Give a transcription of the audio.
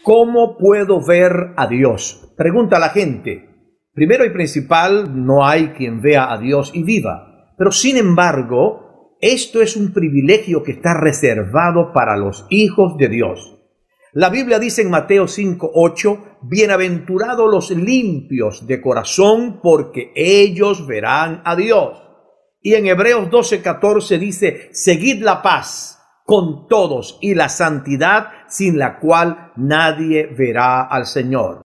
¿cómo puedo ver a Dios? Pregunta la gente. Primero y principal, no hay quien vea a Dios y viva. Pero sin embargo, esto es un privilegio que está reservado para los hijos de Dios. La Biblia dice en Mateo 5:8, bienaventurados los limpios de corazón, porque ellos verán a Dios. Y en Hebreos 12:14 dice, seguid la paz con todos y la santidad, sin la cual nadie verá al Señor.